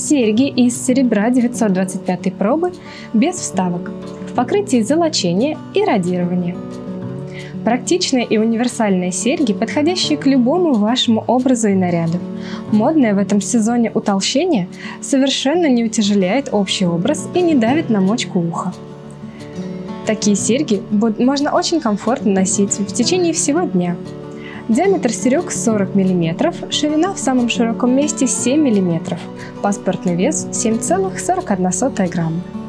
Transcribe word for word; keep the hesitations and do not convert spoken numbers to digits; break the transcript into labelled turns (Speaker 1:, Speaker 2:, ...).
Speaker 1: Серьги из серебра девятьсот двадцать пятой пробы без вставок, в покрытии золочения и радирования. Практичные и универсальные серьги, подходящие к любому вашему образу и наряду. Модное в этом сезоне утолщение совершенно не утяжеляет общий образ и не давит на мочку уха. Такие серьги можно очень комфортно носить в течение всего дня. Диаметр серег сорок миллиметров, ширина в самом широком месте семь миллиметров, паспортный вес семь целых сорок одна сотая грамма.